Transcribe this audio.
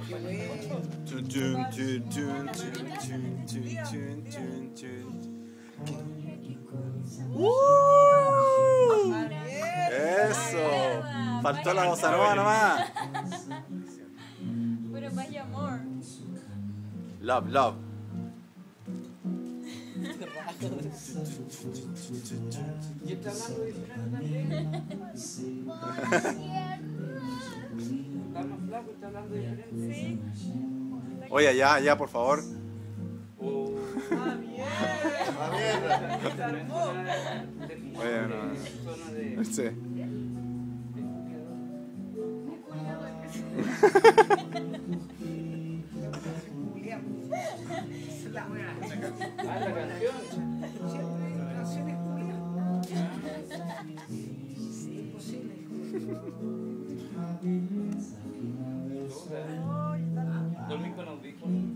Chun, chun, chun, chun, chun, chun, chun, chun, chun. Eso. Faltó la bossa nova nomás. Pero vaya amor. Love, love. Y está hablando diferente también. Está más flaco, está hablando diferente. Sí. Oye, ya, ya, por favor. Oh. Oye, no. Zona de... Sí. Ah, la canción. Dormí con audífonos.